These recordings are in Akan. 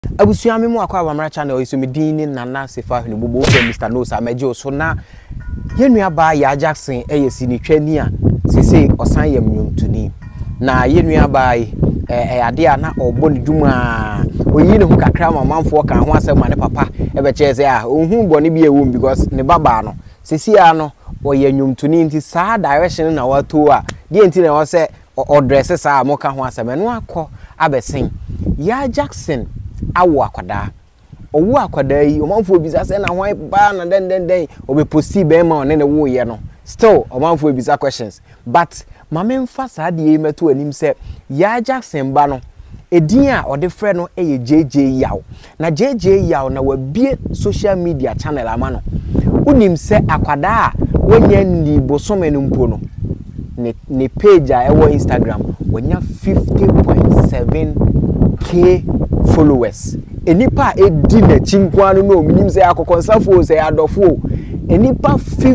Abusuami mu akwa Abamra channel iso medin nana sefa hunu bobo Mr. Nosa meje so na yenua ba Yaa Jackson eyesi ni twani a sese osan yam nyuntuni na yenua ba ade a na obo ne dwuma oyi ne hu kakra ma manfo kan ho asem ne papa ebe cheze a ohun bo ne bi ewum because ne baba no sese a no oye nyuntuni nti saa direction na wato a die nti na wo se o dress saa mo ka ho asem no akọ abesin Yaa Jackson awo akwada owo akwada yi omanfo obisa se na hwan ba na den obe posti be ma one ne wo ye no still omanfo obisa questions but mamemfa saa de meto anim se Yaa Jackson ba no edin a ode frɛ no eye JJ Yaw na JJ Yaw na wabie social media channel ama no unim se akwada a wonya ndi bosome no mpo no ne page a ewo Instagram wonya 50.7k followers enipa edi na chinkwan no minim se akokonsafo se adofo enipa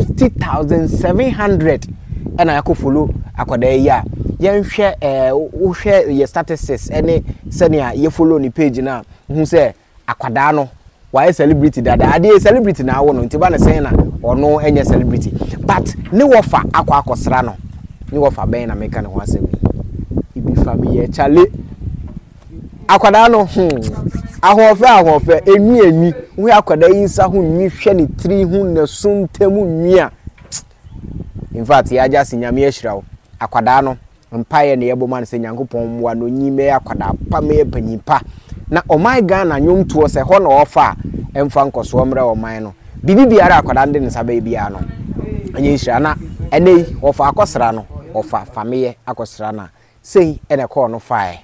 50,700 ena yako follow akwada ya yenhwe wo hwe ye statistics ene senia ye follow ni page na hu se akwada no why celebrity dada ade celebrity na awo no ntiba na sen na ono enye celebrity but ne wofa akosra no ne wofa ben na meka ne ho asemi ibi Fameye chale akwada no ahofe eni hu akwada yinsa hu nwi hwe ni tiri hu na suntemu nwia in fact Yaa Jackson nyame ahirawo akwada no mpaye ne yeboma ne se Nyankopon wa no nyime akwada pa me panyimpa na oman Ghana nyomtuo se ho na ofa emfa nkoso omre oman no bibibiara akwada nde ne sabe bia no anye hira na ene ofa akosra no ofa Fameye akosra na sei ene ko no fae.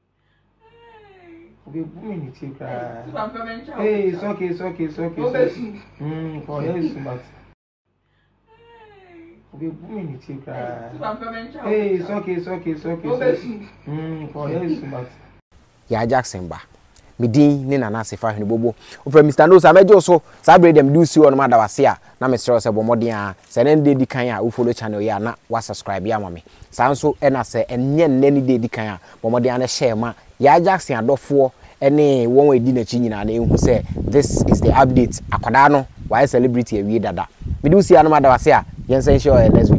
Hey, it's okay. For yes, but hey, it's okay. For yes, but Yaa Jackson ba medin ne nana sefa hunu bobo ofra Mr. Nosa meje so sabre dem do si on ma da wase a na mesre se bomodin a se ne de dikan a wo follow channel ya na wa subscribe ya mame sanso ena se enye ne de dikan a bomodin na share ma Yaa Jackson adofo ene won we di na chi nyina na enhu se this is the update akwada no why celebrity awie dada me do si anu ma da wase a yensen share next